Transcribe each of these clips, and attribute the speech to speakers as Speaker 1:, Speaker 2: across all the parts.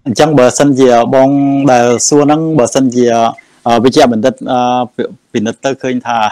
Speaker 1: chẳng bờ sân gì bong đào xua nắng bờ sân gì bây giờ mình đất tới khơi thà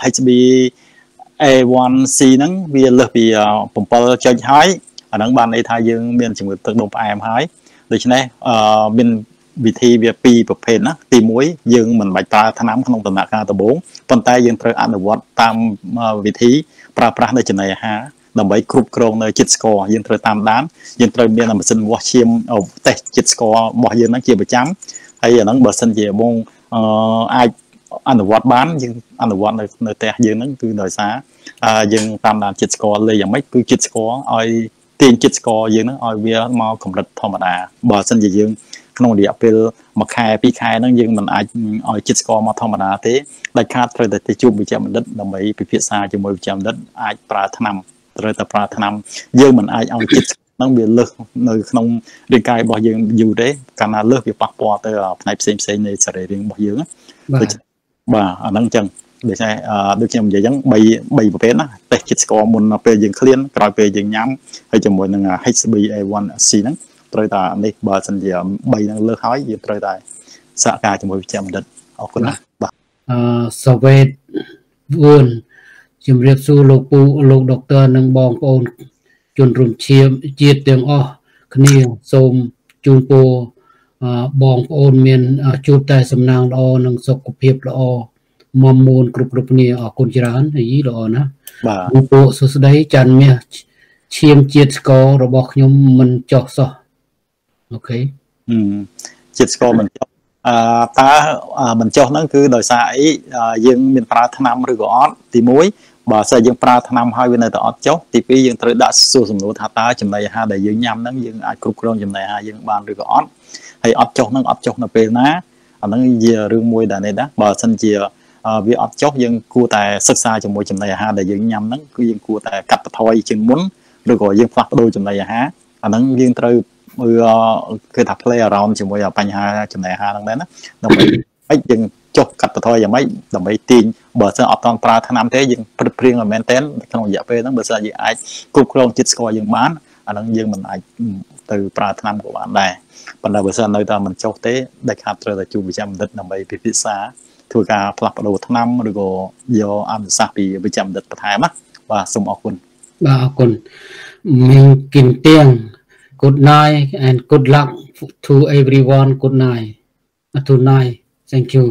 Speaker 1: HbA1c nắng vì lực vì bùng bơ chơi hái ở nắng ban đây thay dương miền chỉ một tự động em hái được chứ này miền vị thi về pi bậc phèn á tìm muối dương mình bạch ta thanh nắm không tầm nạc ca tầm 4 phần tay dươngត្រូវអនុវត្តតាមវិធីប្រើប្រាស់នៅចំណីអាហារដើម្បីគ្រប់គ្រងនៅចិត្តស្ករយើងត្រូវតាមដានយើងត្រូវមានម៉ាស៊ីនវាស់ឈាមតេស្តចិត្តស្កររបស់យើងហ្នឹងជាប្រចាំហើយអាហ្នឹងបើសិនជាបងអាចអនុវត្តបានយើងអនុវត្តនៅផ្ទះយើងហ្នឹងគឺដោយសារយើងតាមដានចិត្តស្ករលេយ៉ាងម៉េចគឺចិត្តស្ករឲ្យទាញចិត្តស្ករយើងហ្នឹងឲ្យវាមកកម្រិតធម្មតាបើសិនជាយើងក្នុងរយៈពេល1ខែ2ខែហ្នឹងយើងមិនអាចឲ្យចិត្តស្ករមកធម្មតាទេដាច់ខាតត្រូវតែទៅជួបវិជ្ជបណ្ឌិតដើម្បីពិភាក្សាជាមួយវិជ្ជបណ្ឌិតអាចប្រើថ្នាំត្រូវតែប្រើថ្នាំយើងមិនអាចឲ្យចិត្តហ្នឹងវាលើសនៅក្នុងរាងកាយរបស់យើងយូរទេកាលណាលើសវាប៉ះពាល់ទៅផ្នែកផ្សេងៗនៃសរីរាង្គរបស់យើងបាទអាហ្នឹងអញ្ចឹងដូចខ្ញុំនិយាយអញ្ចឹង3ប្រភេទណាតេស្តចិត្តស្ករមុនពេលយើងឃ្លានក្រោយពេលយើងញ៉ាំហើយជាមួយនឹង HbA1c ហ្នឹងត្រូវតែនេះបើសិនជា3ហ្នឹងលើសហើយយើងត្រូវតែសហការជាមួយវិជ្ជបណ្ឌិតអរគុណណាបាទ
Speaker 2: សវេតវឿនជំរាបសួរលោកពូលោកដុកទ័រនិងបងប្អូនជនរួមជាតិទាំងអស់គ្នាសូមជូនពរបងប្អូនមានជួបតែសំណាងល្អនិងសុខភាពល្អមមមួនគ្រប់គ្នាអរគុណច្រើនហើយល្អណាស់បាទពូសួស្តីចាន់មាសឈាមជាតិស្កររបស់ខ្ញុំមិនចុះសោះអូខេ
Speaker 1: ជាតិស្ករមិនចុះតើមិនចុះហ្នឹងគឺដោយសារអីយើងមានប្រើថ្នាំឬក៏អត់ទី1បើសិនយើងប្រើថ្នាំហើយវានៅតែអត់ចុះទី2យើងត្រូវដាក់សួរសំណួរថាតើចំណីអាហារដែលយើងញ៉ាំហ្នឹងយើងអាចគ្រប់គ្រងចំណីអាហារយើងបានឬក៏អត់ហើយអត់ចុះហ្នឹងអត់ចុះនៅពេលណាអាហ្នឹងជារឿងមួយដែលនេះណាបើសិនជាវាអត់ចុះយើងគួរតែសិក្សាជាមួយចំណីអាហារដែលយើងញ៉ាំហ្នឹងគឺយើងគួរតែកាត់បន្ថយជាងមុនឬក៏យើងផ្លាស់ប្ដូរចំណីអាហារអាហ្នឹងយើងត្រូវគឺថា play around ជាមួយបញ្ហាចំណីអាហារហ្នឹងដែរណាដើម្បីឲ្យយើងចុះកាត់បន្ថយយ៉ាងម៉េចដើម្បីទាញបើសិនអត់តន់ប្រើថ្នាំទេយើងព្រឹកព្រៀងឲ្យមែនតើក្នុងរយៈពេលហ្នឹងបើសិនយើងអាចគ្រប់គ្រងជាតិស្ករយើងបានអាហ្នឹងយើងមិនអាចទៅប្រើថ្នាំក៏បានដែរប៉ុន្តែបើសិននៅតែមិនចុះទេដាច់ខាតត្រូវតែជួបវិជ្ជបណ្ឌិតដើម្បីពិភាក្សាធ្វើការផ្លាស់ប្ដូរថ្នាំឬក៏យកអនុសាសន៍ពីវិជ្ជបណ្ឌិតបន្ថែមណាបាទសូមអរគុណ
Speaker 2: បាទអរគុណមានគិនទៀង Good night and good luck to everyone. Good night. Tonight. Thank you.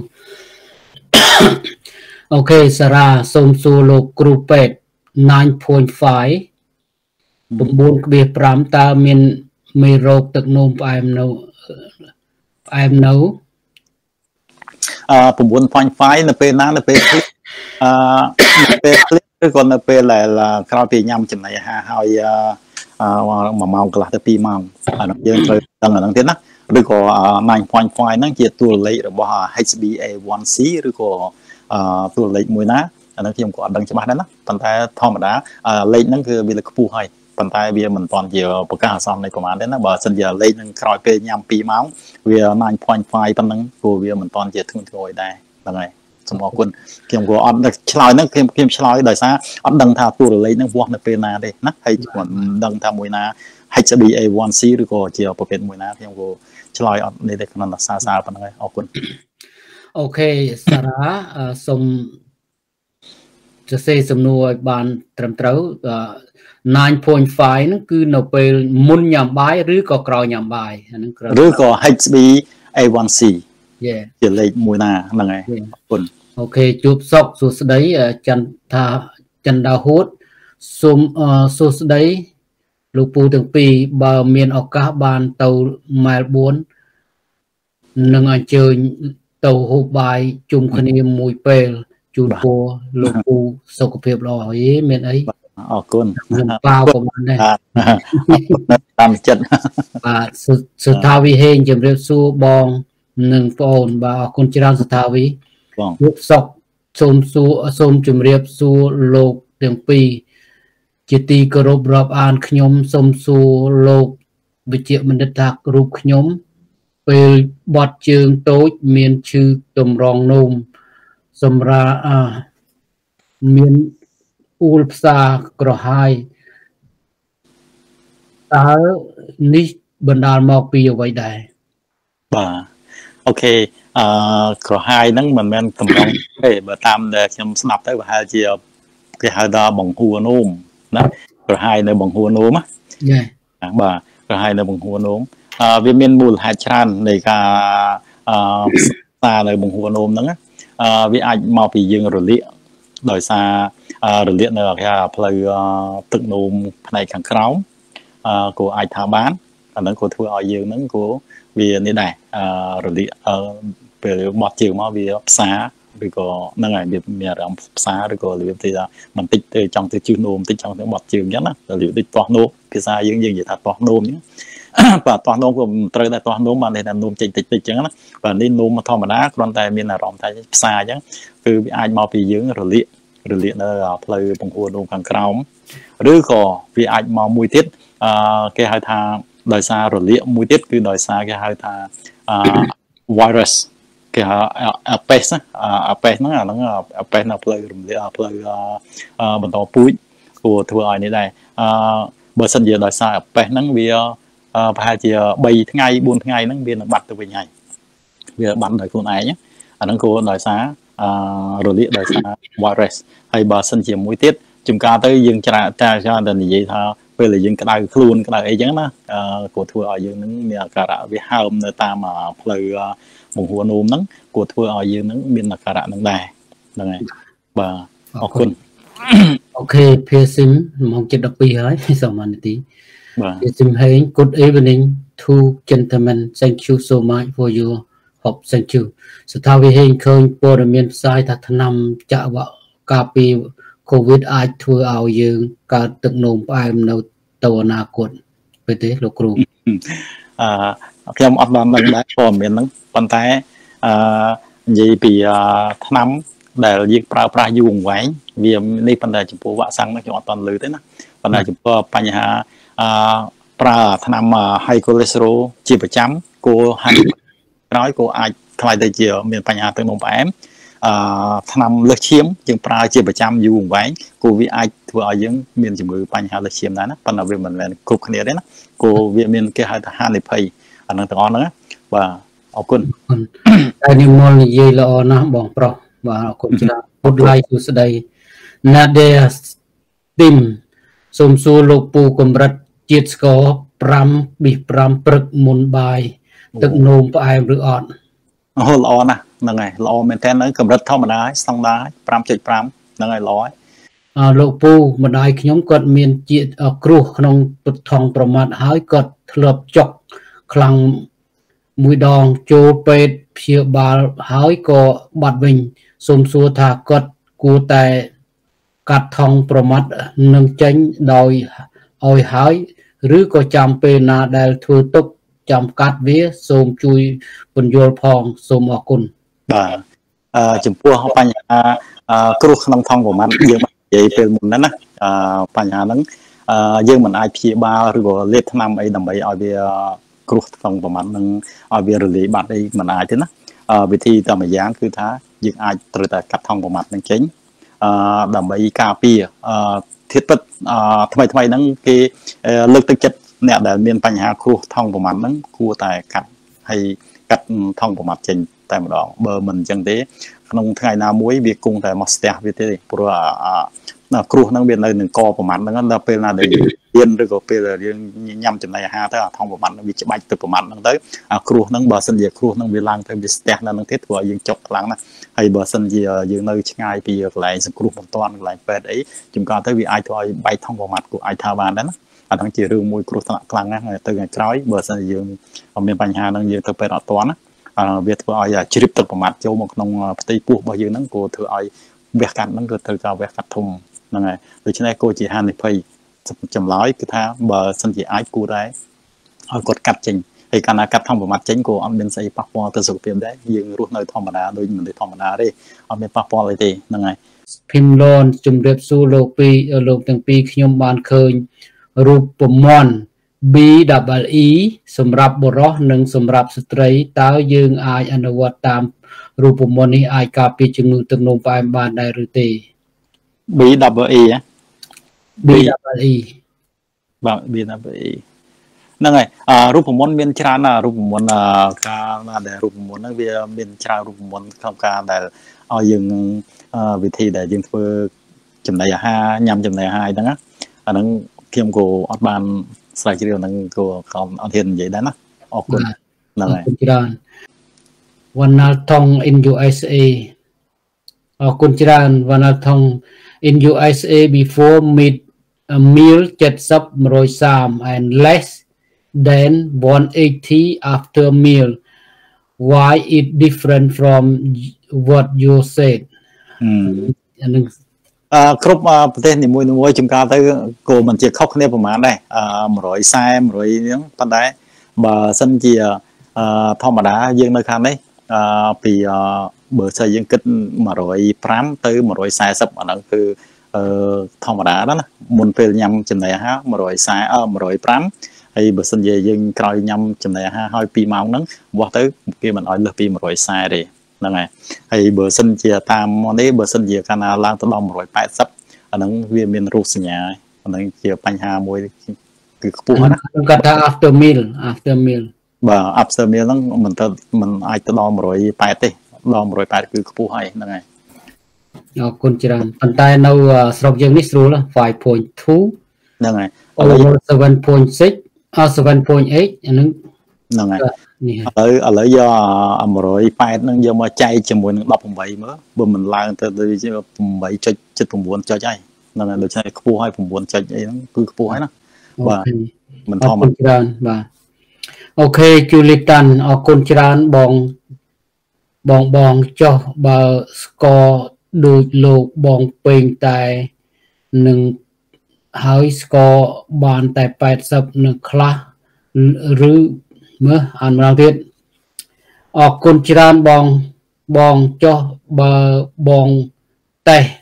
Speaker 2: Okay, Sarah, som solo group 9.5. 9.5 taមានរោគទឹកនោមផ្អែមនៅ
Speaker 1: 9.5 នៅពេលណានៅពេលនៅពេលឬក៏នៅពេលដែលក្រោយពីញ៉ាំចំណីអាហារហើយ1ម៉ោងកន្លះទៅ2ម៉ោងអានោះយើងត្រូវដឹងអាហ្នឹងទៀតណាឬក៏ 9.5 ហ្នឹងជាតួលេខរបស់ HbA1c ឬក៏តួលេខមួយណាអាហ្នឹងខ្ញុំក៏អត់ដឹងច្បាស់ដែរណាប៉ុន្តែធម្មតាលេខហ្នឹងគឺវាលើខ្ពស់ហើយប៉ុន្តែវាមិនទាន់ជាប្រកាសអាសន្ននៃប្រមាណទេណាបើសិនជាលេខហ្នឹងក្រោយពេលញ៉ាំ2ម៉ោងវា 9.5 ប៉ុណ្ណឹងព្រោះវាមិនទាន់ជាធ្ងន់ធ្ងរដែរហ្នឹងហើយសូមអរគុណខ្ញុំក៏អត់ឆ្លើយហ្នឹងខ្ញុំឆ្លើយដោយសារអត់ដឹងថាតួលេខហ្នឹងវាស់នៅពេលណាទេណាហើយខ្ញុំមិនដឹងថាមួយណា HbA1c ឬក៏ជាប្រភេទមួយណាខ្ញុំក៏ឆ្លើយអត់នេះទេក្នុងសារប៉ុណ្ណឹងហើយអរគុណ
Speaker 2: អូខេសារ៉ាសូមសរសេរសំណួរឲ្យបានត្រឹមត្រូវ 9.5 ហ្នឹងគឺនៅពេលមុនញ៉ាំបាយឬក៏ក្រោយញ៉ាំបាយអាហ្នឹង
Speaker 1: ឬក៏ HbA1c ជាលេខមួយណាហ្នឹងហើយអរគុណ
Speaker 2: អូខេជួបសុខសួស្តីចន្ទដាហួតសូមសួស្តីលោកពូទាំងពីរបើមានឱកាសបានទៅម៉ែលប៊ននឹងអញ្ជើញទៅហូបបាយជុំគ្នាមួយពេលជូនពរលោកពូសុខភាពល្អហីមានអី
Speaker 1: អរគុណ
Speaker 2: ខ្ញុំប៉ាវប្រហែលដែរ
Speaker 1: តាមចិត្ត
Speaker 2: បាទសុថាវិហេងជំរាបសួរបងនិងបងអូនបាទអរគុណច្រើនសុថាវិ
Speaker 1: បង
Speaker 2: ជួបសុខសូមជម្រាបសួរលោកទាំងពីរជាទីគោរពរាប់អានខ្ញុំសូមសួរលោកវិជ្ជបណ្ឌិតថារូបខ្ញុំពេលបត់ជើងតូចមានឈឺតម្រងនោមសម្រាប់មានអ៊ូលផ្សាក្រហាយតើនេះបណ្ដាលមកពីអ្វីដែរ
Speaker 1: bà ok có hai nắng mình men tầm lòng để bữa tam để trong snap tới và hai chiều cái hai đó bằng hùa nôm đó rồi hai nơi bằng hùa nôm á bà rồi hai nơi bằng hùa nôm viên miền mùi hai chan này cả xa nơi bằng hùa nôm đó vì anh mau bị dừng rồi liệ đời xa rồi liệ là cái play tự nôm này càng kháo của ai thả bán nó của thua ở dương nó của vì như này rồi liệ về bọt chiều mà vì xa rồi có năng ngày việc mẹ làm xa rồi có liệu thì là mình tích từ trong từ chữ nôm tích trong từ bọt chiều nhất á là liệu tích toàn nôm cái xa dương dương vậy thật toàn nôm nhé và toàn nôm của trời đại toàn nôm mà này là nôm chỉnh tích chứ á và nên nôm mà thò mà đá còn tại miền là rộng tại xa chứ cứ bị ai mau bị dương rồi liệt là play bằng hùa nôm càng cao rồi có vì ai mau mùi tiết cái hai thà đời xa rồi liệt mùi tiết cứ đời xa cái hai thà virus cái apes apes nó là apes nó play mình to pui của thua ai này đây bữa sinh giờ đời xa apes nó vì phải chỉ 7 ngày 4 ngày nó viên là bắt từ về ngày vì bắn đời con ấy nhé nó của đời xa rồi liệt đời xa virus hay bữa sinh chỉ mũi tiết chúng ta tới dương tra cho nên vậy thôi bây giờ dương cái đai luôn cái đai ấy chẳng đó của thua ở dương nó cả đã vì hai hôm người ta mà play một hùa nôm nắng của thua ở dương nắng biên là cả đạn nắng đài này và ok
Speaker 2: ok piercing mong chết đọc bi hỏi sao mà tí piercing hey good evening two gentlemen thank you so much for your help thank you so thao vi hình khơi bộ đầm miền sai thật nằm chợ vợ cà phê covid ai thua ao dương cả từng nôm ai nấu tàu na cột về thế lục rùm
Speaker 1: trong ấp ban đang đá còn miền nắng bàn tay gì bị nắm để việc pra dùng váy vì đây bàn tay chụp bộ vạ sang nó chọn toàn lưới thế nè bàn tay chụp bánh hà pra nắm hay cholesterol chỉ phải chấm cô hay nói cô ai thay đây chiều miền bánh hà tới một em nắm lực chiếm chừng pra chỉ phải chấm dùng váy cô vì ai thua ở những miền chụp bánh hà lực chiếm đấy nè bàn tay vì mình là cục này đấy nè cô vì miền kia hai này phải năng tầng on nữa và học quân
Speaker 2: ai niệm môn gì là nó bỏng pro và cũng chỉ là một like từ đây nade tim sum su lục pu cầm rật chiết có pram bị pram prực môn bài từng nôm phải rửa on
Speaker 1: lo nè là ngày lo mình tên nói cầm rật thao mà đá xong đá pram chịch pram là ngày lo
Speaker 2: lục pu mà đại nhóm còn miền chiết kru không tụt thòngประมาณ hái cọt lợp chọc khăng mùi đòn chô pet phía bà hái có bạt bình xôm xua thả cọt cua tài cắt thongประมาณ nâng chánh đòi oi hái rứ có chăm pê na đèl thua túc chăm cắt vía xôm chui bần dôl phong xôm ở cùn
Speaker 1: chùm pua họ bánh kru khăn thong của mình dương vậy về một nè bánh nắng dương mình ai phía ba rồi liệt năm ấy đầm ấy ở về cột phòng của mình ở về rồi bạn đây mình ai thế nè vì thi tầm giáng cứ thá dương ai từ tại cắt thông của mặt năng chính đầm ấy cà phê thiết bất thay nắng cái lực thực chất nè để miền bánh hà khu thông của mặt nắng khu tại cắt hay cắt thông của mặt chính tại một đó bờ mình chẳng thế không ngày nào muối việc cùng tại một step như thế này kru năng biên này co của mặt nó là bên là để yên rồi có bên là nhằm chừng này ha tới thông của mặt nó bị chụp bạch từ của mặt nó tới kru năng bờ sân gì kru năng biên lang tới bị step là năng thiết của dương chọc lắng này hay bờ sân gì dương nơi ngay bây giờ lại kru một toàn lại về đấy chúng ta tới vì ai thôi bay thông của mặt của ai thao bàn đó đang chỉ riêng mùi kru lắng này từ ngày trái bờ sân dương ở miền Bắc Hà năng dương tới bên toàn việc của ai chụp từ của mặt châu một nông tây buộc bao nhiêu năng của thừa ai việc cắt năng từ từ việc cắt thùng này từ trên đây cô chỉ hai này chấm nói cái tha bờ sân chỉ ai cô đấy cột cắt chỉnh thì cả cắt thông vào mặt chính của ông bên xây passport từ sự kiện đấy dừng ruột nơi thòng đá đôi mình để thòng đá đi ông bên passport lại thì này
Speaker 2: phim lon chùm đẹp su lô pi ở lô từng pi khi nhom ban khơi ruột mòn bi đập ý sầm rạp bờ rót nâng sầm rạp sợi táo dương ai anh vật tam ruột mòn này ai cà pi chừng nụ từng nôm vai ban đại rư tê
Speaker 1: bí đập ý á
Speaker 2: bí đập ý
Speaker 1: vâng bí đập ý nâng này rùa môn miền tràn là rùa môn ca là để rùa môn nó về miền tràn rùa môn không ca để dừng vị thi để dừng phơi chấm này ha nhằm chấm này hai đó á nâng khiêm cô ở bàn sai chỉ điều nâng cô còn ở thiền vậy đó nó ở quân nâng này
Speaker 2: Wanalthong in USA Kunchiran Wanalthong in USA before mid a meal jet sub Roisam and less than 180 after meal. Why it different from what you said?
Speaker 1: គ្រប់ប្រទេសនីមួយៗចំការទៅក៏មិនជាខុសគ្នាប្រហែលដែរ140 100ហ្នឹងប៉ុន្តែបើសិនជាធម្មតាយើងនៅខាងនេះពីបើសិនយើងគិត105ទៅ140អាហ្នឹងគឺធម្មតាណាមុនពេលញ៉ាំចំណីអាហារ105ហើយបើសិនជាយើងក្រោយញ៉ាំចំណីអាហារហើយ2ម៉ោងហ្នឹងវាស់ទៅគេមិនឲ្យលើសពី140ទេហ្នឹងហើយបើសិនជាតាមនេះបើសិនជាកាលណាឡើងទៅដល់180អាហ្នឹងវាមានរោគសញ្ញាអាហ្នឹងជាបញ្ហាមួយគឺខ្ពស់ណា
Speaker 2: គាត់ថា after meal
Speaker 1: បាទ after meal ហ្នឹងមិនអាចទៅដល់180ទេដល់180គឺខ្ពស់ហើយហ្នឹងហើយ
Speaker 2: អរគុណច្រើនប៉ុន្តែនៅស្រុកយើងនេះស្រួល 5.2
Speaker 1: ហ្នឹងហើយ
Speaker 2: over 7.6 7.8 អាហ្នឹង
Speaker 1: ហ្នឹងហើយឥឡូវយក180ហ្នឹងយកមកចែកជាមួយនឹង18មើលបើមិនឡើងទៅដូច8.79ចុចហើយហ្នឹងហើយដូច្នេះខ្ពស់ហើយ9ចុចអីហ្នឹងគឺខ្ពស់ហើយណាបាទមិនធម្មតា
Speaker 2: ច្រើនបាទអូខេជូលីតាន់អរគុណច្រើនបងចុះបើស្កដូចលោកបងពេងតែនឹងហើយស្កបានតែ80នឹងខ្លះឬមើលអានម្ដងទៀតអរគុណច្រើនបងចុះបើបងតេះ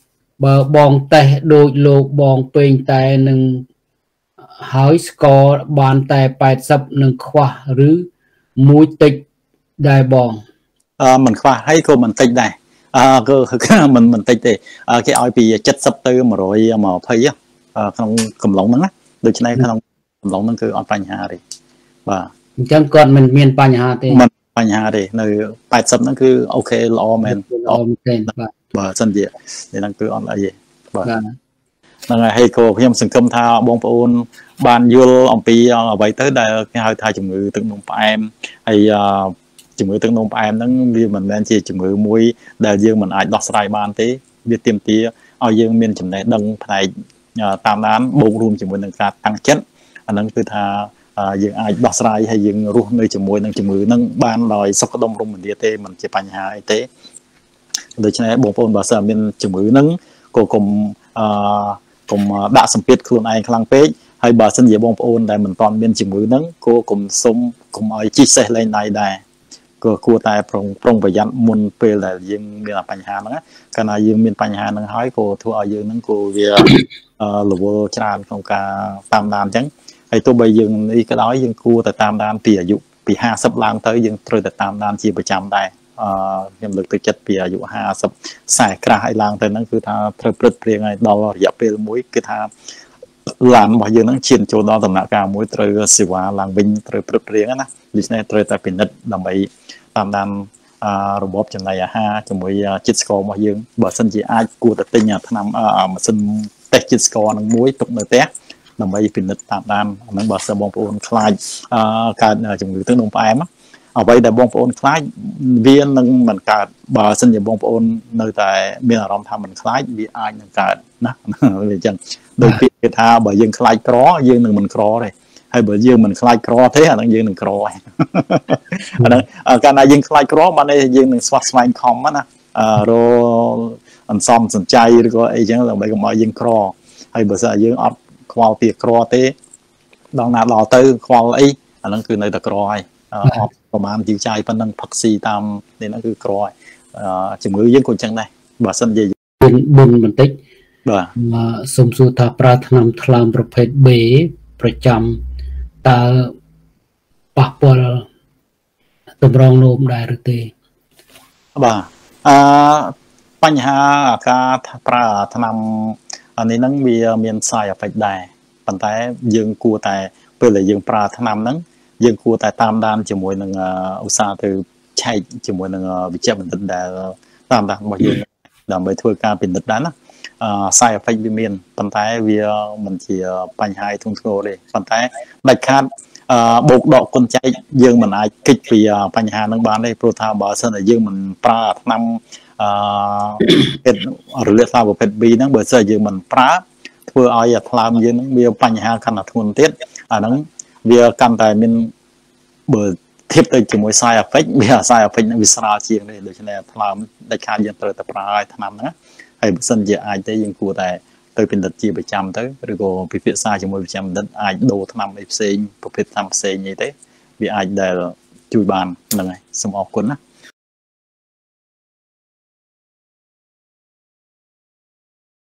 Speaker 2: ដូចលោកបងពេងតែនឹងហើយស្កបានតែ80នឹងខ្វះឬមួយតិចដែរបង
Speaker 1: មិនខ្វះហើយក៏មិនតិចដែរគឺមិនតិចទេគេឲ្យពី70ទៅ120ក្នុងកំឡុងហ្នឹងណាដូច្នេះក្នុងកំឡុងហ្នឹងគឺអត់បញ្ហាទេបាទ
Speaker 2: អញ្ចឹងគាត់មិនមានបញ្ហាទេ
Speaker 1: មិនបញ្ហាទេនៅ80ហ្នឹងគឺអូខេល្អមែន
Speaker 2: ល្អមែន
Speaker 1: បាទសិនជាហ្នឹងគឺអត់អីទេបាទហ្នឹងហើយក៏ខ្ញុំសង្ឃឹមថាបងប្អូនបានយល់អំពីអ្វីទៅដែលគេហៅថាជំងឺទឹកនោមផ្អែមហើយជំងឺទឹកនោមផ្អែមហ្នឹងវាមិនមែនជាជំងឺមួយដែលយើងមិនអាចដោះស្រាយបានទេវាទាមទារឲ្យយើងមានចំណេះដឹងផ្នែកតាមដានបូករួមជាមួយនឹងការតាំងចិត្តអាហ្នឹងគឺថាយើងអាចដោះស្រាយហើយយើងរស់នៅជាមួយនឹងជំងឺហ្នឹងបានដោយសុខដុមរមនាទេមិនជាបញ្ហាអីទេដូច្នេះបងប្អូនបើសិនមានជំងឺហ្នឹងក៏កុំដាក់សម្ពាធខ្លួនឯងខ្លាំងពេកហើយបើសិនជាបងប្អូនដែលមិនទាន់មានជំងឺហ្នឹងក៏កុំឲ្យជិះសេះលែងដៃដែរក៏គួរតែប្រុងប្រយ័ត្នមុនពេលដែលយើងមានបញ្ហាហ្នឹងកាលណាយើងមានបញ្ហាហ្នឹងហើយក៏ធ្វើឲ្យយើងហ្នឹងក៏វារវល់ច្រើនក្នុងការតាមដានអញ្ចឹងហើយទោះបីយើងនេះក៏ដោយយើងគួរតែតាមដានពីអាយុពី50ឡើងទៅយើងត្រូវតែតាមដានជាប្រចាំដែរខ្ញុំលើកទឹកចិត្តពីអាយុ50 40ក្រាស់ឲ្យឡើងទៅហ្នឹងគឺថាត្រូវព្រឹត្តព្រៀងឲ្យដល់រយៈពេលមួយគឺថាឡានរបស់យើងហ្នឹងឈានចូលដល់ដំណាក់កាលមួយត្រូវសេវាឡើងវិញត្រូវព្រឹត្តព្រៀងណាដូច្នេះត្រូវតែពិនិត្យដើម្បីតាមដានរបបចំណីអាហារជាមួយជាតិស្កររបស់យើងបើសិនជាអាចគួរតែទិញថ្នាំម៉ាស៊ីនតេស្តជាតិស្ករនឹងមួយទុកនៅផ្ទះដើម្បីពិនិត្យតាមដានអាហ្នឹងបើសិនបងប្អូនខ្លាចកើតជំងឺទឹកនោមផ្អែមអ្វីដែលបងប្អូនខ្លាចវានឹងមិនកើតបើសិនជាបងប្អូននៅតែមានអារម្មណ៍ថាមិនខ្លាចវាអាចនឹងកើតណាវាអញ្ចឹងដោយពាក្យគេថាបើយើងខ្លាចក្រយើងនឹងមិនក្រទេហើយបើយើងមិនខ្លាចក្រទេអាហ្នឹងយើងនឹងក្រហើយអាហ្នឹងកាលណាយើងខ្លាចក្របាននេះយើងនឹងស្វះស្វែងខំណារអន្សំសំចៃឬក៏អីចឹងដើម្បីកុំឲ្យយើងក្រហើយបើសិនយើងអត់ខ្វល់ពីក្រទេដល់ណាដល់ទៅខ្វល់អីអាហ្នឹងគឺនៅតែក្រហើយអត់ប្រហែលជីវចាយប៉ុណ្ណឹងផឹកស៊ីតាមនេះហ្នឹងគឺក្រហើយជំងឺយើងក៏អញ្ចឹងដែរបើសិនជា
Speaker 2: បុនបន្តិច
Speaker 1: បាទ
Speaker 2: សូមសួរថាប្រើថ្នាំថ្លើមប្រភេទ B ប្រចាំតើប៉ះពាល់តម្រងនោមដែរឬទេ
Speaker 1: បាទបញ្ហាការប្រើថ្នាំនេះហ្នឹងវាមាន side effect ដែរប៉ុន្តែយើងគួរតែពេលដែលយើងប្រើថ្នាំហ្នឹងយើងគួរតែតាមដានជាមួយនឹងឧស្សាហ៍ទៅឆែកជាមួយនឹងវិជ្ជបណ្ឌិតដែលតាមដានរបស់យើងដើម្បីធ្វើការពិនិត្យដែរណាside effect វាមានប៉ុន្តែវាមិនជាបញ្ហាធ្ងន់ធ្ងរទេប៉ុន្តែដាច់ខាតបោកដកគុណចែកយើងមិនអាចគិតពីបញ្ហាហ្នឹងបានទេព្រោះថាបើសិនតែយើងមិនប្រើថ្នាំពេទ្យរលាកថ្លើមប្រភេទ B ហ្នឹងបើសិនយើងមិនប្រើធ្វើឲ្យថ្លើមយើងហ្នឹងវាបញ្ហាកាន់តែធ្ងន់ទៀតអាហ្នឹងវាកាន់តែមានបើធៀបទៅជាមួយ side effect វា side effect ហ្នឹងវាស្រាលជាងទេដូច្នេះថ្លើមដាច់ខាតយើងត្រូវតែប្រើឲ្យថ្នាំហ្នឹងហើយបើសិនជាអាចទេយើងគួរតែទៅពិនិត្យជាប្រចាំទៅឬក៏ពិភាក្សាជាមួយវិជ្ជបណ្ឌិតអាចដូរថ្នាំអីផ្សេងប្រភេទថ្នាំផ្សេងនេះទេវាអាចដែលជួយបានហ្នឹងហើយសូមអរគុណណា